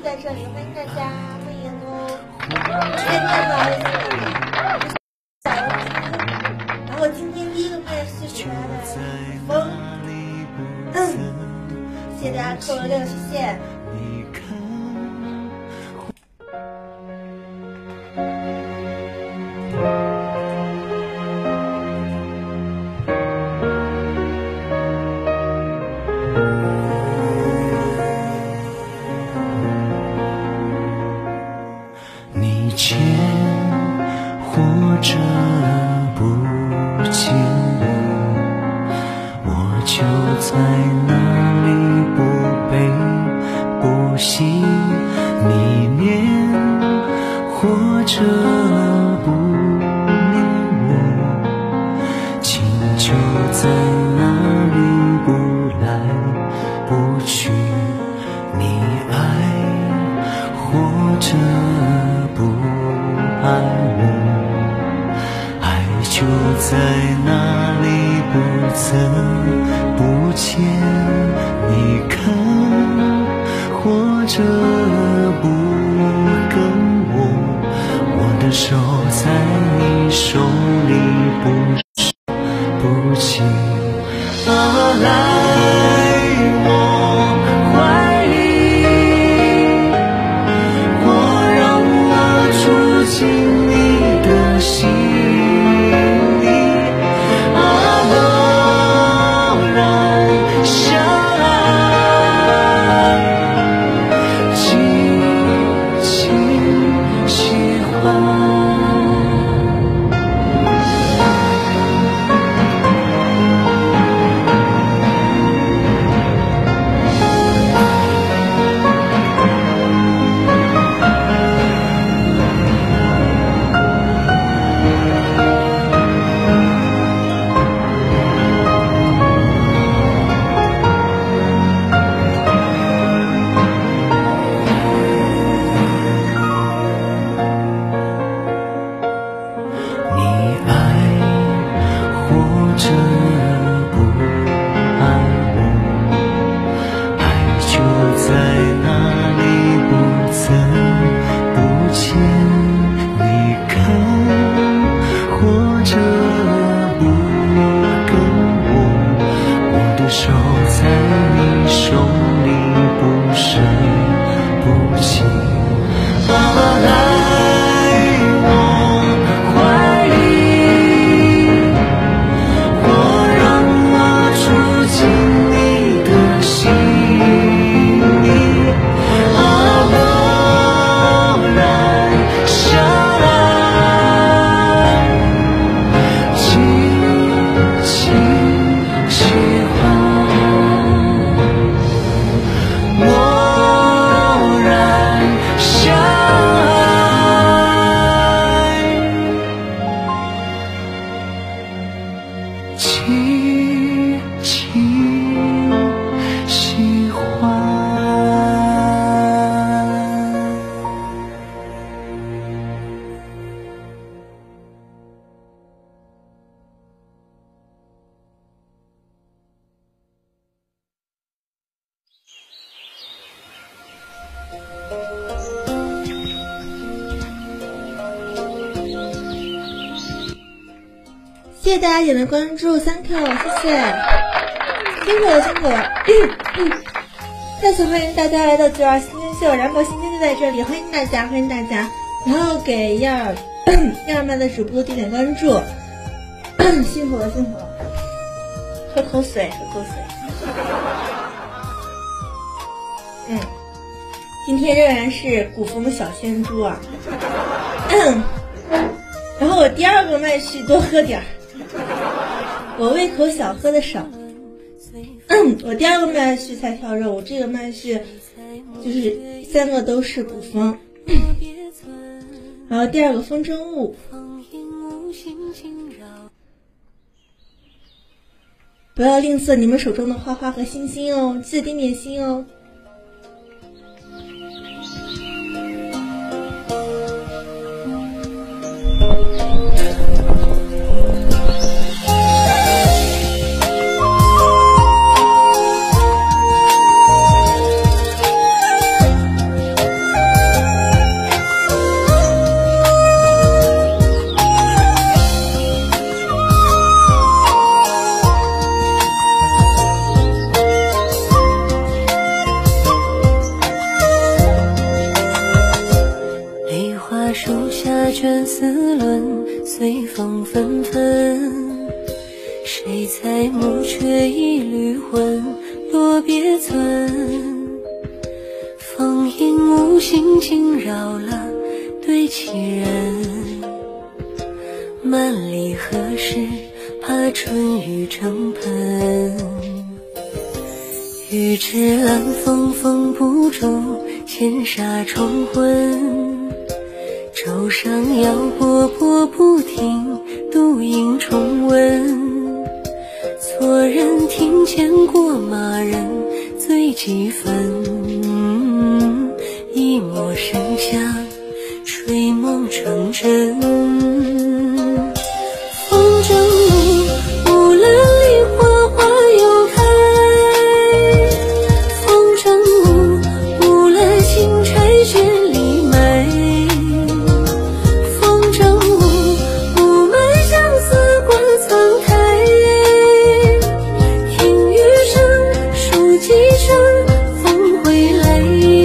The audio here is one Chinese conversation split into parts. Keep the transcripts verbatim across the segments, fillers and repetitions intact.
在这里，欢迎大家，欢迎哦。今天呢，然后今天第一个面试是来的风，嗯，谢谢大家扣了六，谢谢。 见或者不见我，我就在那里不悲不喜，你念或者不念我，情就在那里不来不去，你爱或者不爱我，爱就在那里不增不减，你看或者不跟我，我的手在你手里不不轻啊，来我怀里，我让我住进你的心里，啊，贸然相爱，紧紧喜欢。手在你手里不伸不轻啊，来我怀里，我让我住进你的心里，啊，贸然相爱，紧紧喜欢。轻轻喜欢。 谢谢大家点的关注 ，thank you， 谢谢，辛苦了辛苦了。再次欢迎大家来到九二新鲜秀，然后新鲜就在这里，欢迎大家，欢迎大家。然后给燕儿燕儿麦的主播点点关注，辛苦了辛苦了。喝口水，喝口水。嗯，今天仍然是古风小鲜猪啊。嗯，然后我第二个麦序多喝点儿。我胃口小，喝的少。嗯，我第二个麦序才跳肉，我这个麦序就是三个都是古风。然后第二个风筝雾，不要吝啬你们手中的花花和星星哦，记得点点心哦。 卷丝纶，随风纷纷。谁裁木却一缕魂，落别村。风影无心惊扰了对棋人，万里何时怕春雨成盆。欲知兰风风不住，千沙重昏。舟上摇波波不停，独影重温。错人听见过马人醉几分，一抹笙香吹梦成真。风筝舞，乌兰里花花又开。风筝舞，乌兰新柴雪里埋。风筝舞，雾霾相思挂苍苔。听雨声，数几声，风回来。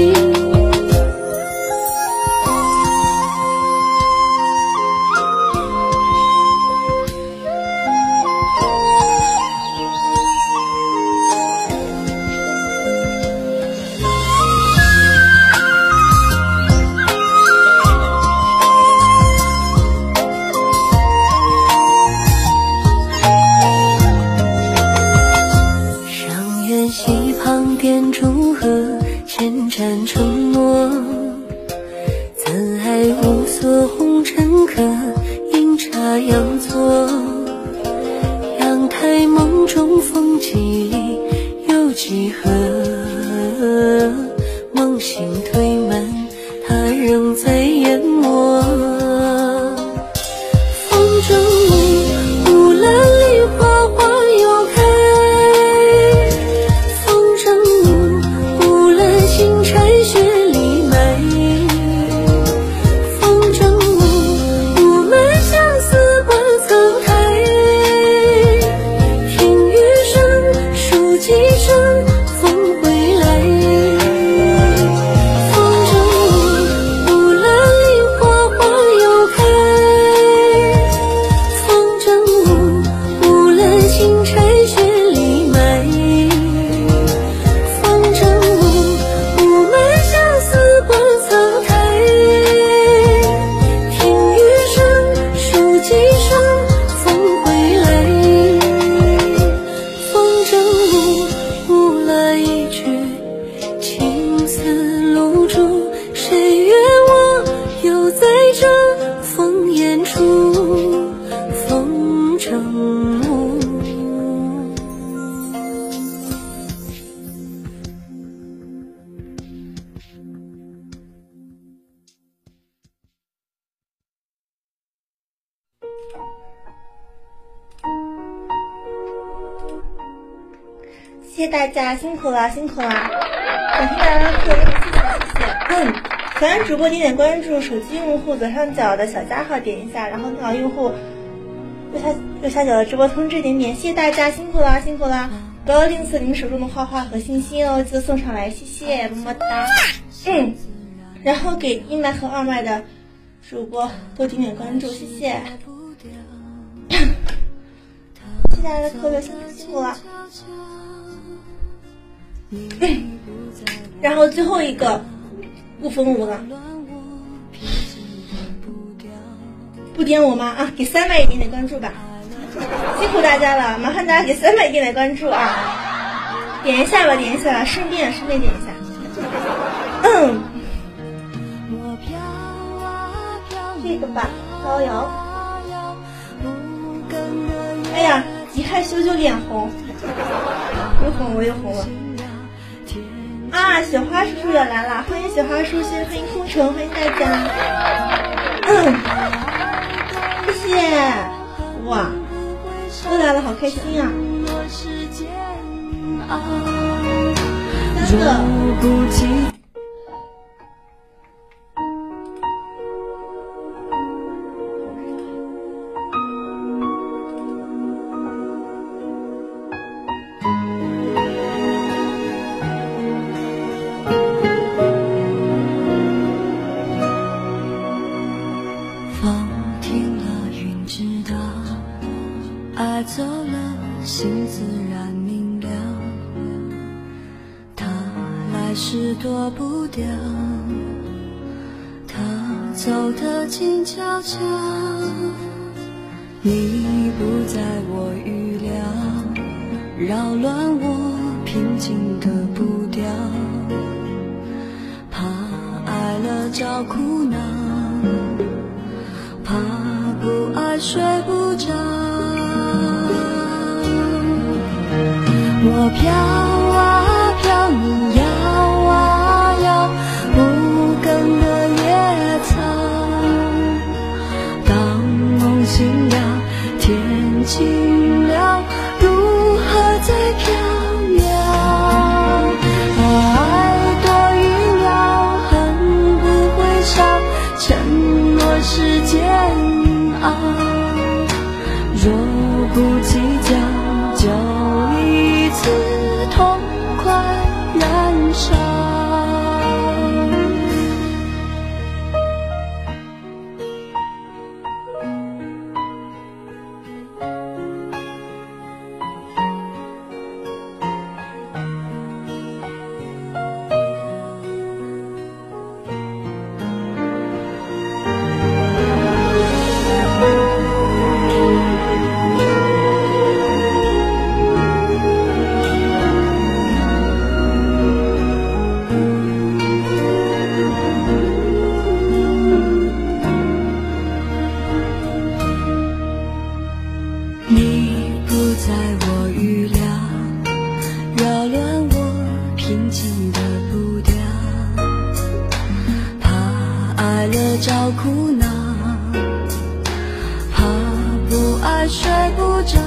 溪旁点烛荷，千盏承诺。怎爱无所红尘客，阴差阳错。阳台梦中风几里，有几何？梦醒推门，他仍在研磨。风筝舞，乌兰里花花又开。新柴雪里埋。风筝舞，雾霾相思挂苍苔。听雨声，数几声，风回来。风筝舞，乌兰里花花又开。风筝舞，乌兰新柴雪里埋。风筝舞，雾霾相思挂苍苔。听雨声，数几声，风回来。风筝舞，舞了一曲青丝露珠。谁约我又在这烽烟处？风筝舞。 谢谢大家，辛苦了，辛苦了！想听大家的课，谢谢谢谢。嗯，喜欢主播点点关注，手机用户左上角的小加号点一下，然后电脑用户右下右下角的直播通知点点。谢谢大家，辛苦了，辛苦了！不要吝啬你们手中的花花和星星哦，记得送上来，谢谢，么么哒。嗯，然后给一麦和二麦的主播多点点关注，谢谢。谢谢大家的课，辛苦了。嗯，然后最后一个不封舞了，不点我吗？啊，给三麦一点点关注吧，辛苦大家了，麻烦大家给三麦一点点关注啊，点一下吧，点一下吧，顺便顺便点一下。嗯，这个吧，飘摇。哎呀，一害羞就脸红，又红我又红了。啊，雪花叔叔也来了，欢迎雪花叔叔，欢迎空城，欢迎大家。嗯，谢谢。哇，都来了，好开心啊！三个。 走得静悄悄，你不在我预料，扰乱我平静的步调，怕爱了找苦恼，怕不爱睡不着。我飘啊飘，你摇啊摇，无根的野草。当梦醒了，天晴了，如何在飘渺？爱多一秒，恨不会少，承诺是煎熬。若不计较，就一次痛快燃烧。你不在我预料，扰乱我平静的步调，怕爱了找苦恼，怕不爱睡不着。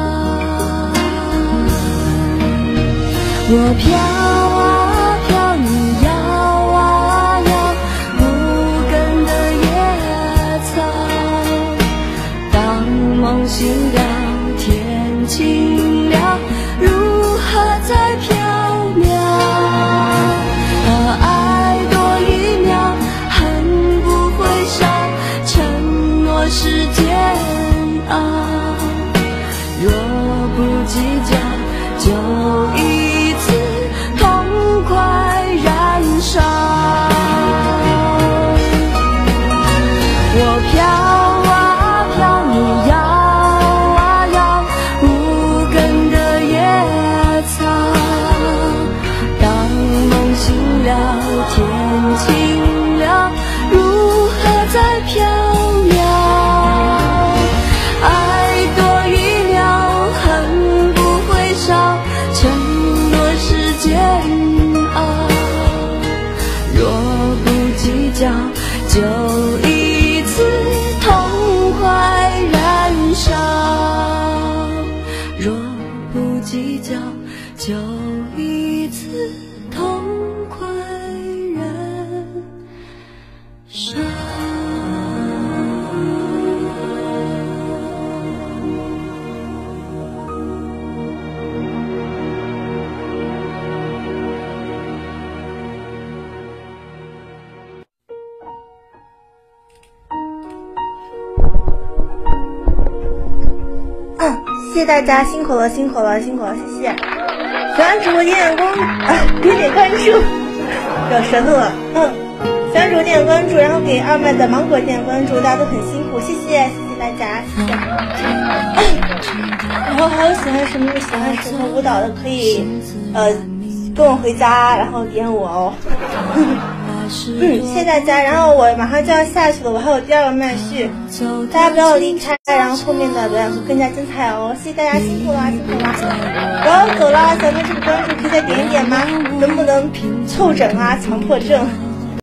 我飘啊飘，你摇啊摇，无根的野草。当梦醒了，天晴了，如何在飘渺？爱多一秒，恨不会少，承诺是煎熬。若不计较，就一次痛快燃烧。我飘啊飘，你摇啊摇，无根的野草。当梦醒了，天晴了，如何在飘渺？爱多一秒，恨不会少，承诺是煎熬。若不计较，就一次痛快燃烧。若不计较，就一次痛快燃烧。 嗯，谢谢大家，辛苦了，辛苦了，辛苦了，谢谢。喜欢主播点点关，啊，点点关注，咬舌头了。嗯，喜欢主播点点关注，然后给二麦的芒果点点关注，大家都很辛苦，谢谢，谢谢大家，谢谢。然后还有喜欢什么喜欢什么舞蹈的，可以呃跟我回家，然后点我哦。嗯，谢谢大家。然后我马上就要下去了，我还有第二个麦序，大家不要离开，然后后面的表演会更加精彩哦。谢谢大家，辛苦啦，辛苦啦！我要走了，想对这个关注可以再点一点吗？能不能凑整啊？强迫症。